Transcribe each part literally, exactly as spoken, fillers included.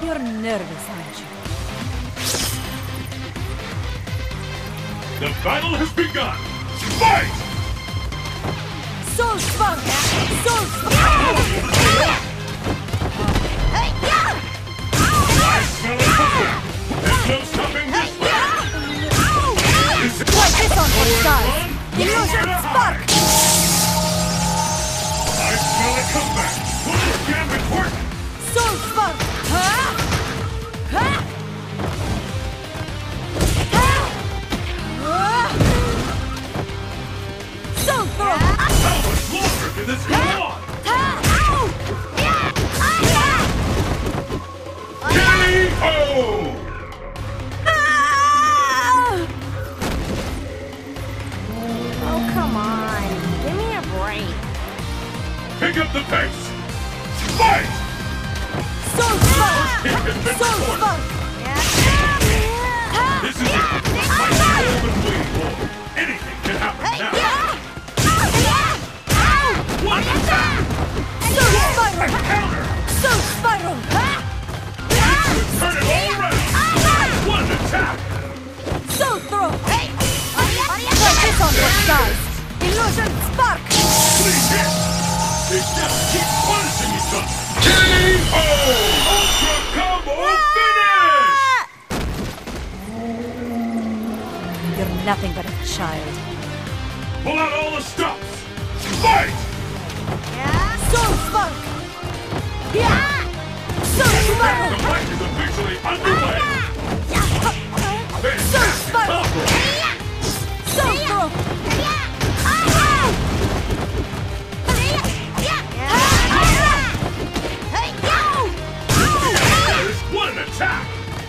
You're nervous, aren't you? The battle has begun! Fight! Soul Spark! Soul Spark! I smell a puppet! There's no stopping this battle! Try this on for size! Illusion Spark! I smell a comeback! Will this gambit work? Soul Spark! Huh? Huh? Soul Throw! How much longer can this go on? K O! Oh, come on. Give me a break. Pick up the pace! Fight! Soul Spark! Soul Spark! This is it! My soul been waiting for! Anything can happen now! One attack! Soul Spiral! Counter! Soul Spiral! Turn it all around! One attack! Soul Throw! Try this on for size! Illusion Spark! Please hit! They just keep punishing each other! K O! Ultra Combo finish! You're nothing but a child. Pull out all the stops! Fight! Soul Spark! Yeah! Soul The Spiral! fight is officially underway! Soul Spiral! Combo! Soul Throw! There's one attack!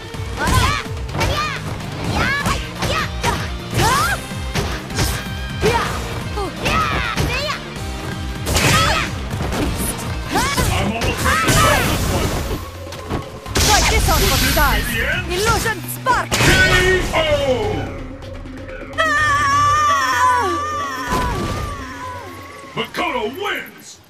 I'm almost ready to call this one! Try this on for size! the end? Illusion Spark! K O! Makoto wins!